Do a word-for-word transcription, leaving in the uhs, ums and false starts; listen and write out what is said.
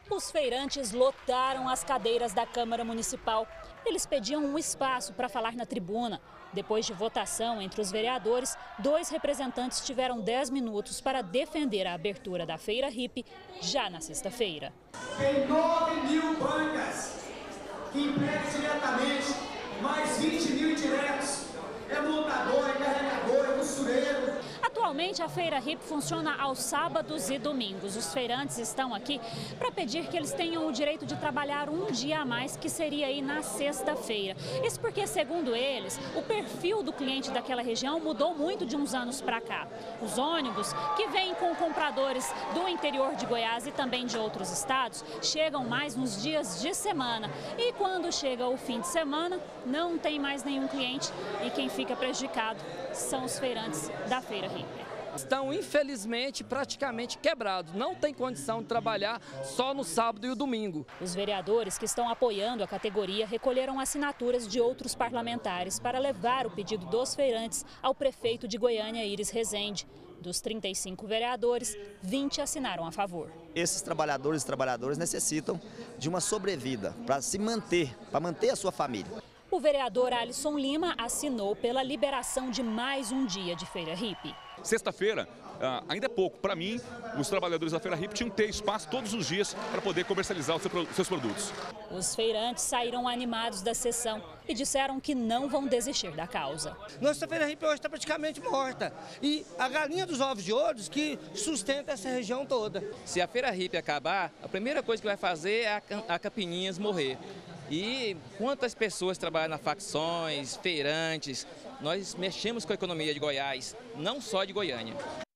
Os feirantes lotaram as cadeiras da Câmara Municipal. Eles pediam um espaço para falar na tribuna. Depois de votação entre os vereadores, dois representantes tiveram dez minutos para defender a abertura da Feira Hippie já na sexta-feira. Tem nove mil bancas que empregam diretamente, mais vinte mil indiretos. É montador, é carregador, é costureiro. Atualmente, a Feira Hippie funciona aos sábados e domingos. Os feirantes estão aqui para pedir que eles tenham o direito de trabalhar um dia a mais, que seria aí na sexta-feira. Isso porque, segundo eles, o perfil do cliente daquela região mudou muito de uns anos para cá. Os ônibus, que vêm com compradores do interior de Goiás e também de outros estados, chegam mais nos dias de semana. E quando chega o fim de semana, não tem mais nenhum cliente e quem fica prejudicado são os feirantes da Feira Hippie. Estão, infelizmente, praticamente quebrados. Não tem condição de trabalhar só no sábado e o domingo. Os vereadores que estão apoiando a categoria recolheram assinaturas de outros parlamentares para levar o pedido dos feirantes ao prefeito de Goiânia, Iris Rezende. Dos trinta e cinco vereadores, vinte assinaram a favor. Esses trabalhadores e trabalhadoras necessitam de uma sobrevida para se manter, para manter a sua família. O vereador Alisson Lima assinou pela liberação de mais um dia de Feira Hippie. Sexta-feira ainda é pouco. Para mim, os trabalhadores da Feira Hippie tinham que ter espaço todos os dias para poder comercializar os seus produtos. Os feirantes saíram animados da sessão e disseram que não vão desistir da causa. Nossa Feira Hippie hoje está praticamente morta. E a galinha dos ovos de ouro que sustenta essa região toda. Se a Feira Hippie acabar, a primeira coisa que vai fazer é a Campininhas morrer. E quantas pessoas trabalham nas facções, feirantes, nós mexemos com a economia de Goiás, não só de Goiânia.